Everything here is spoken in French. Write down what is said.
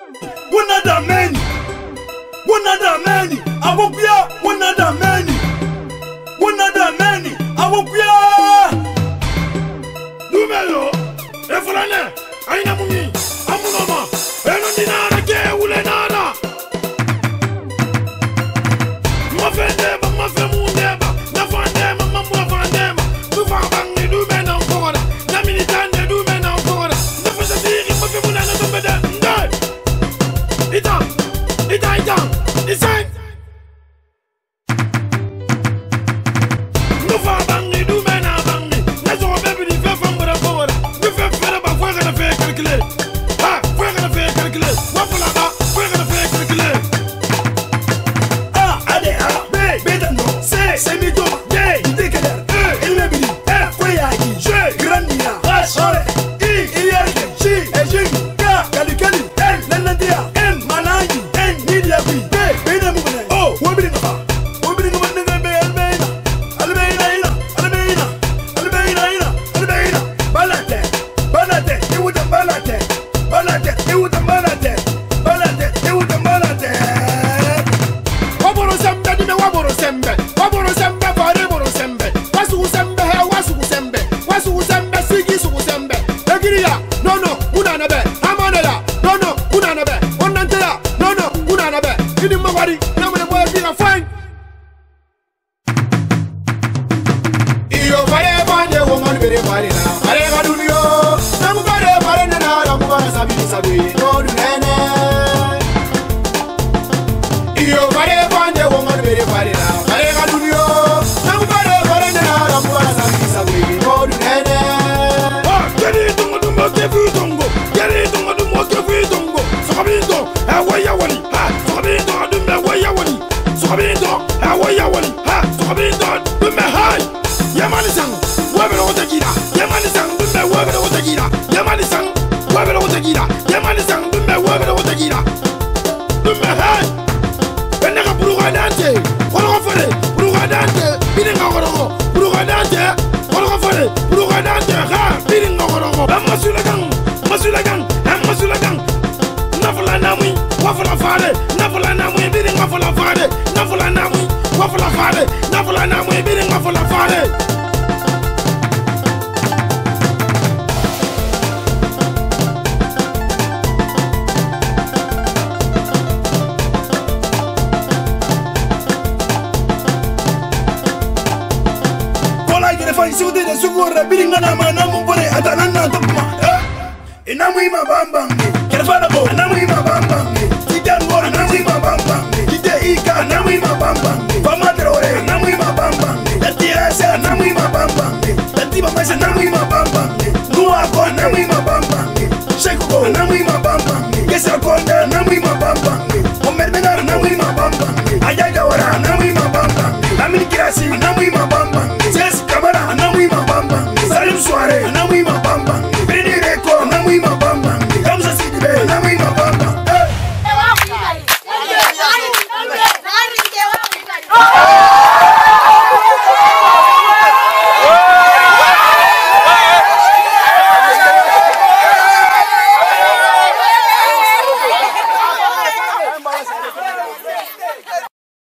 Another many. Another many. I won't be another many. Another many. I won't be Numero. Efrane. Aina muni. Amunoma. Enondinara ke ulenara. Mafende, mafemundeba. Nafandema, mafandema. Tufabang du men encore. Na militante du men encore. Nafasatiri mafemuna na tombeda. Ita. Listen. No fa bangi du mena bangi. Na zo baby di fe fam bora bora. Du fe fera ba foi gonna faire calculer. Ha, foi gonna faire calculer. Wa fala ba, foi gonna faire calculer. Ah, ade ah, be da no. C'est mi to. Yeah, ite keler. Il me bidi. Foi yaki. Je grandia. Ore. Iyarke. Chi, ejin. Ka, kali. Nanandia. Manangi. Nidia bi. Namui ma bambang, ayaga wara namui ma bambang, namini kirasi namui